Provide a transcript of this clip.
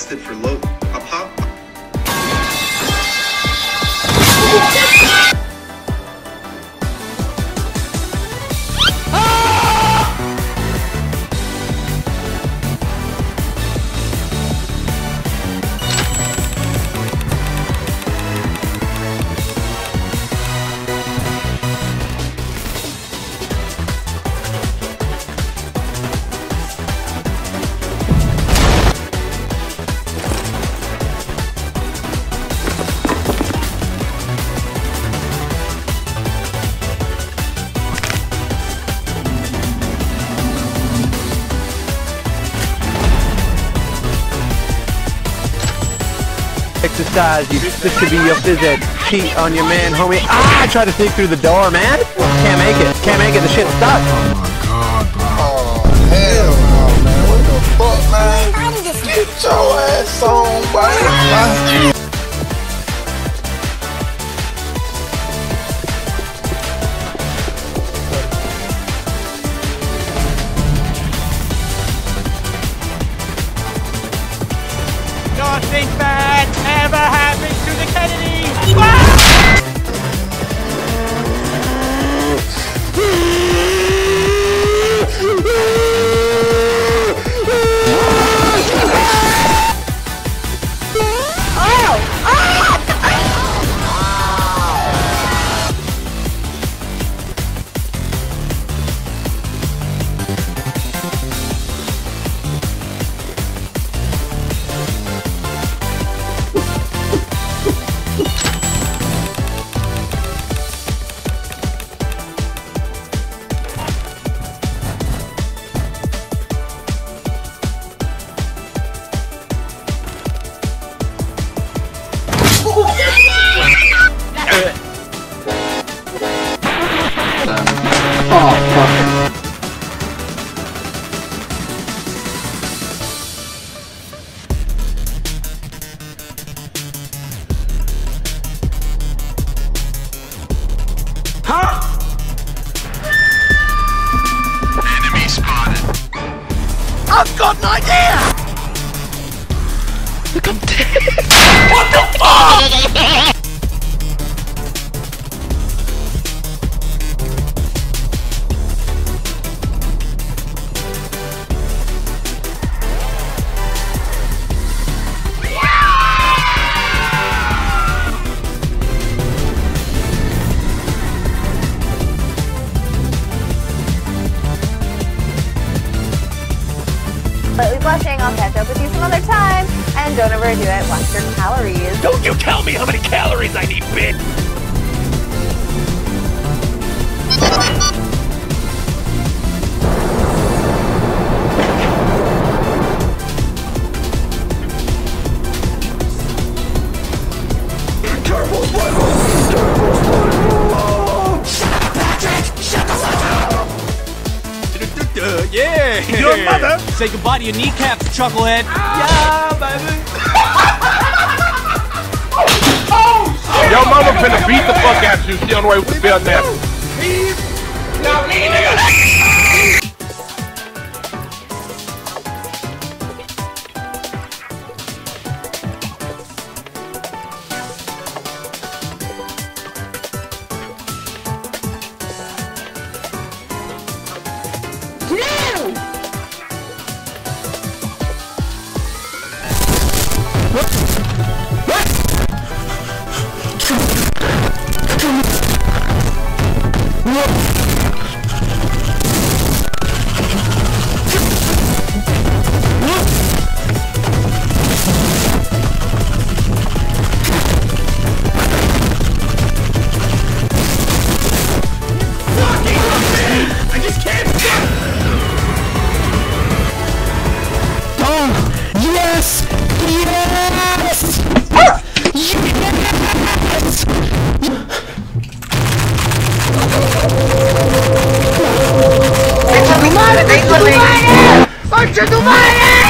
arrested for low pop. Exercise, this could be your phys ed. Cheat on your man, homie. Ah, I tried to sneak through the door, man. Can't make it. Can't make it. The shit's stuck. Oh my god, bro. Oh, hell no, man. What the fuck, man? Get your ass on, man. Nothing bad ever happens to the Kennedys! Ah! Enemy spotted. I've got an idea! Look, I'm dead. What the fuck?! Slightly blushing, I'll catch up with you some other time. And don't overdo it, watch your calories. Don't you tell me how many calories I need, bitch! Yeah! Your mother! Say goodbye to your kneecaps, chucklehead! Yeah, baby! Your mama finna beat the fuck out you. She on the way with the belt now. Now, nigga! ¡Concha tu madre!